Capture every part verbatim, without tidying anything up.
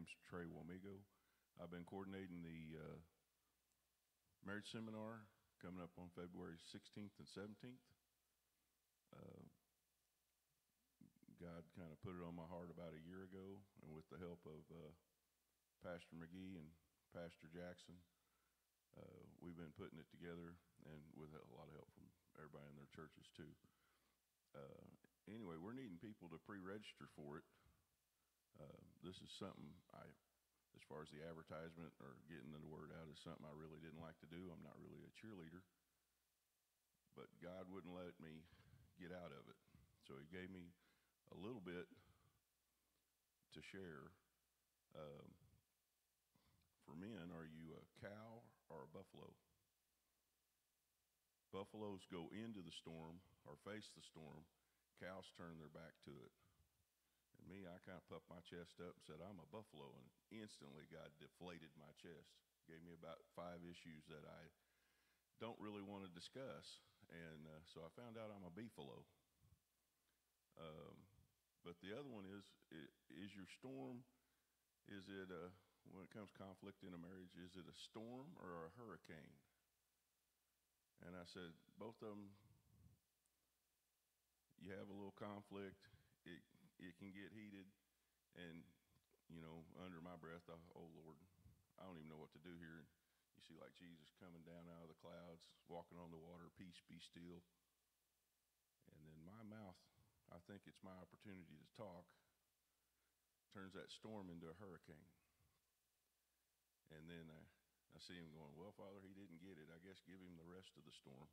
name's Trey Wamigo. I've been coordinating the uh, marriage seminar coming up on February sixteenth and seventeenth. Uh, God kind of put it on my heart about a year ago, and with the help of uh, Pastor McGee and Pastor Jackson, uh, we've been putting it together, and with a lot of help from everybody in their churches too. Uh, anyway, we're needing people to pre-register for it. Uh, this is something I, as far as the advertisement or getting the word out, is something I really didn't like to do. I'm not really a cheerleader, but God wouldn't let me get out of it. So he gave me a little bit to share. Um, for men, are you a cow or a buffalo? Buffaloes go into the storm or face the storm. Cows turn their back to it. And me, I kind of puffed my chest up and said, I'm a buffalo. And instantly God deflated my chest. Gave me about five issues that I don't really want to discuss. And uh, so I found out I'm a beefalo. Um, but the other one is, is your storm, is it, a, when it comes to conflict in a marriage, is it a storm or a hurricane? And I said, both of them, you have a little conflict. It it can get heated, and you know, under my breath, I, oh Lord, I don't even know what to do here. And you see, like Jesus coming down out of the clouds, walking on the water. Peace, be still. And then my mouth, I think it's my opportunity to talk, turns that storm into a hurricane. And then I, I see him going, well, Father, he didn't get it. I guess give him the rest of the storm.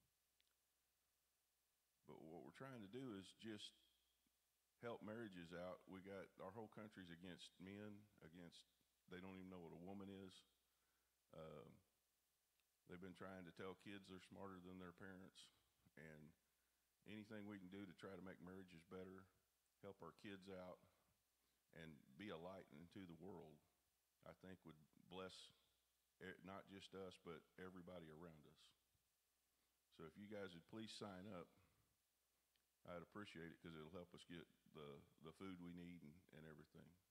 But what we're trying to do is just help marriages out. We got our whole country's against men, against, they don't even know what a woman is. Um, they've been trying to tell kids they're smarter than their parents, and anything we can do to try to make marriages better, help our kids out, and be a light into the world, I think would bless not just us, but everybody around us. So if you guys would please sign up, I'd appreciate it, because it'll help us get the, the food we need and, and everything.